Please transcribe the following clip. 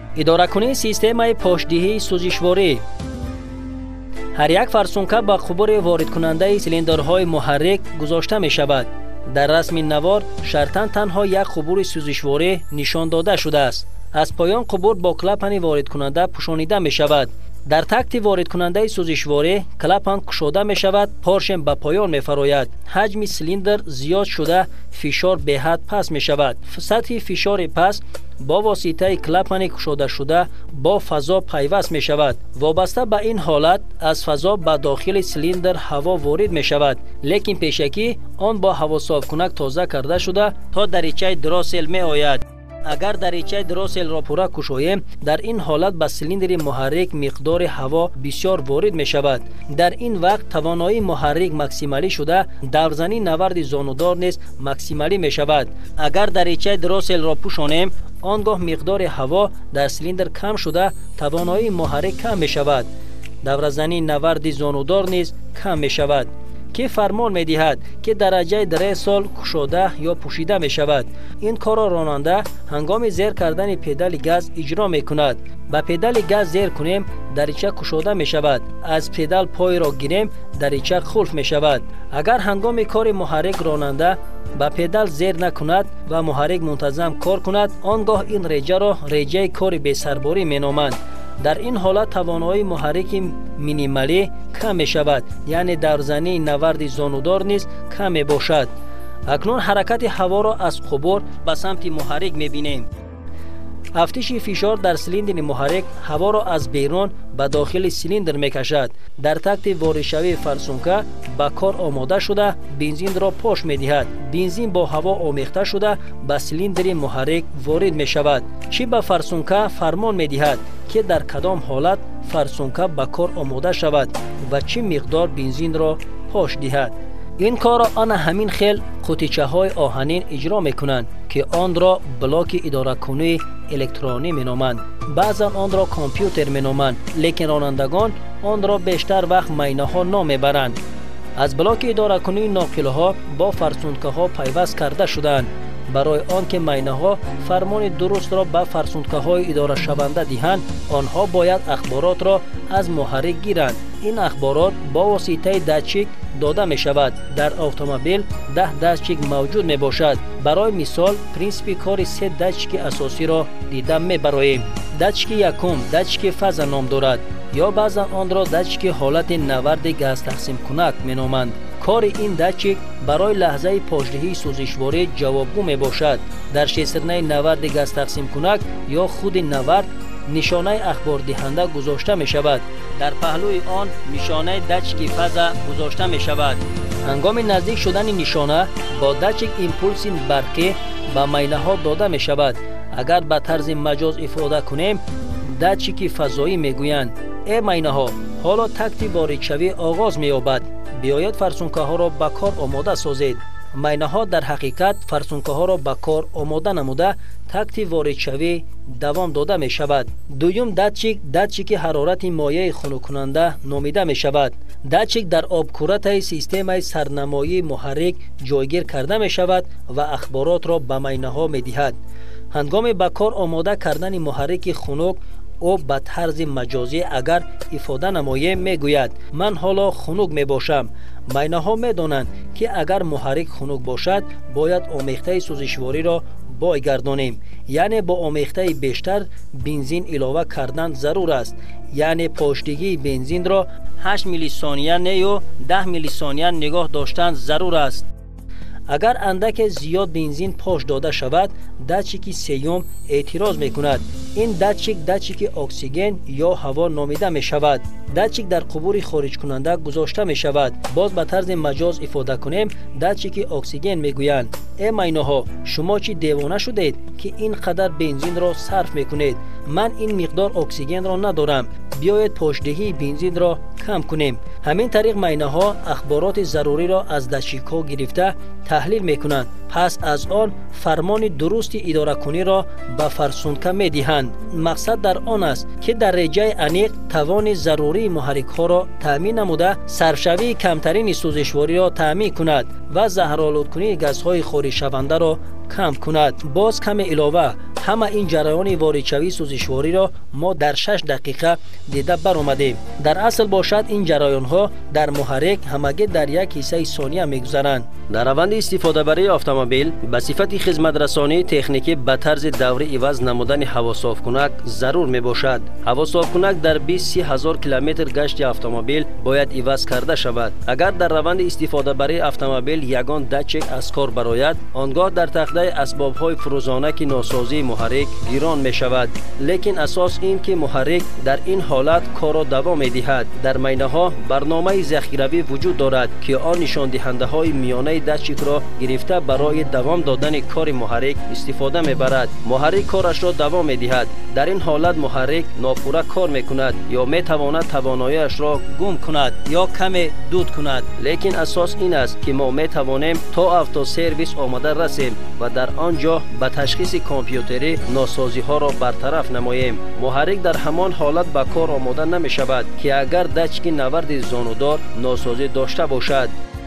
اداره‌کنی سیستم پاشدهی سوزشواری. هر یک فرسونکه با قبور وارد کننده سیلندرهای محرک گذاشته می شود. در رسم نوار شرطاً تنها یک قبور سوزشواری نشان داده شده است. از پایان قبور با کلپن وارد کننده پوشانیده می شود. در تکت وارد کننده سوزشواری کلپن گشوده می شود، پارشم به پایان می فراید. حجم سیلندر زیاد شده فشار به حد پس می شود. سطح فشار پس با واسطه کلپن گشوده شده با فضا پیوست می شود. وابسته به این حالت از فضا به داخل سیلندر هوا وارد می شود، لیکن پیشکی آن با هوا صاف کنک تازه کرده شده تا دریچه دروسل می آید. اگر دریچه دروسل را پورا کشاییم، در این حالت به سیلندر محرک مقدار هوا بسیار وارد می شود. در این وقت توانایی محرک ماکسیمالی شده دورزنی نورد زانودار نیز ماکسیمالی می شود. اگر دریچه دروسل را پوشانیم، آنگاه مقدار هوا در سیلندر کم شده توانایی محرک کم می شود. دورزنی نورد زانودار نیز کم می شود که فرمان می دهد که درجه دریسل کشوده یا پوشیده می شود. این کار را راننده هنگام زیر کردن پدال گاز اجرا می کند. با پدال گاز زیر کنیم دریچه کشوده می شود. از پدال پای را گیریم دریچه خلف می شود. اگر هنگام کار محرک راننده با پدال زیر نکند و محرک منتظم کار کند، آنگاه این ریجه را ریجه کار بی سرباری می نامند. در این حالت توانایی محرک مینیمالی کم می شود، یعنی دورزنی نورد زانودار نیز کم می باشد. اکنون حرکت هوا را از قبور به سمت محرک می بینیم. افتش فشار در سیلندر محرک هوا را از بیرون به داخل سیلندر می کشد. در تکت واردشوی فرسونکه به کار آماده شده بنزین را پاش می دهد. بنزین با هوا آمیخته شده به سیلندر محرک وارد می شود. چی به فرسونکه فرمان می دهد که در کدام حالت فرسونکه به کار آماده شود و چی مقدار بنزین را پاش دهد. این کار را آن همین خیل قوطیچه های آهنین اجرا می کنند که آن را بلاک اداره کنی الکترونی می نامند. بعضا آن را کامپیوتر می نامند، لیکن رانندگان آن را بیشتر وقت مینه ها نام می برند. از بلاک اداره کنی ناقله ها با فرسونکه ها پیوست کرده شدند. برای آنکه مینه ها فرمان درست را به فرسونکه های اداره شونده دهند، آنها باید اخبارات را از محرک گیرند. این اخبارات با واسطه داتچیک داده می شود. در اتومبیل 10 داتچیک موجود می باشد. برای مثال پرینسیپ کار 3 داتچیک اساسی را دیده می براییم. داتچیک یکم داتچیک فاز نام دارد یا بعضا آن را داتچیک حالت نورد گاز تقسیم کنک می نامند. کار این داتچیک برای لحظه پاشدهی سوزشواری جوابگو می باشد. در شیسرنه نورد گاز تقسیم کنک یا خود نورد نشانه اخبار دهنده گذاشته می شود. در پهلوی آن نشانه داتچیک فاز گذاشته می شود. هنگام نزدیک شدن نشانه با داتچیک ایمپولس برقی به مینه ها داده می شود. اگر به طرز مجاز افاده کنیم داتچیک فضایی می گویند: ای مینه ها، حالا تکت واردشوی آغاز می یابد، بیاید فرسونکه ها را به کار آماده سازید. مینه ها در حقیقت فرسونکه ها را به کار آماده نموده تکت واردشوی دوام داده می شود. دوم داتچیک حرارت مایع خنک کننده نامیده می شود. داتچیک در آبکورت سیستم سرنمایی محرک جایگیر کرده می شود و اخبارات را به مینه ها می دهد. هنگام به کار آماده کردن محرک خنک او به طرز مجازی اگر افاده نمایم می گوید: من حالا خنک می باشم. مینه ها می دانند که اگر محرک خنک باشد باید آمیخته سوزشواری را بایگردانیم، یعنی با آمیخته بیشتر بنزین علاوه کردن ضرور است، یعنی پاشدگی بنزین را 8 میلی ثانیه نه یا 10 میلی ثانیه نگاه داشتن ضرور است. اگر اندک زیاد بنزین پاش داده شود داتچیک سیوم اعتراض می کند. این داتچیک اکسیژن یا هوا نامیده می شود. داتچیک در قبور خارج کننده گذاشته می شود. باز به طرز مجاز افاده کنیم داتچیک اکسیژن می گویند: ای مینه ها، شما چی دیوانه شدید که اینقدر بنزین را صرف می کنید؟ من این مقدار اکسیژن را ندارم، بیایید پاشدهی بنزین را کم کنیم. همین طریق مینه ها اخبارات ضروری را از داتچیک ها گرفته تحلیل می کنند. پس از آن فرمان درست اداره کنی را به فرسونکه می دهند. مقصد در آن است که در ریجه انیق توان ضروری محرک ها را تامین نموده صرفشوی کمترین سوزشواری را تامین کند و زهرآلود کنی گازهای خارج شونده را کم کند. باز کم علاوه همه این جریان واردشوی سوزشواری را ما در 6 دقیقه دیده برآمدیم. در اصل باشد این جریان ها در محرک همگی در یک حصه ثانیه میگذرند. در روند استفاده برای اتومبیل به صفت خدمترسانی تکنیکی به طرز دوری عوض نمودن هوا صاف کنک ضرور می باشد. هوا صاف کنک در 20-30 هزار کیلومتر گشت اتومبیل باید عوض کرده شود. اگر در روند استفاده برای اتومبیل یگان داتچک از کار برآید، آنگاه در تخته اسباب های فروزانه که ناسازی محرک گیران می شود. لیکن اساس این که محرک در این حالت کار را دوام می دهد. در مینه ها برنامه ذخیروی وجود دارد که آن نشان دهنده های میانه داتچک را گرفته برای دوام دادن کار محرک استفاده می برد. محرک کارش را دوام می دهد. در این حالت محرک ناپوره کار می کند یا می تواند تواناییش را گم کند یا کمی دود کند. لیکن اساس این است که ما می توانیم تا افتا سرویس آمده رسیم و در آنجا به تشخیص کامپیوتری ناسازی ها را برطرف نماییم. محرک در همان حالت به کار آماده نمی شود که اگر داتچک نورد زانودار ناسازی داشته باشد.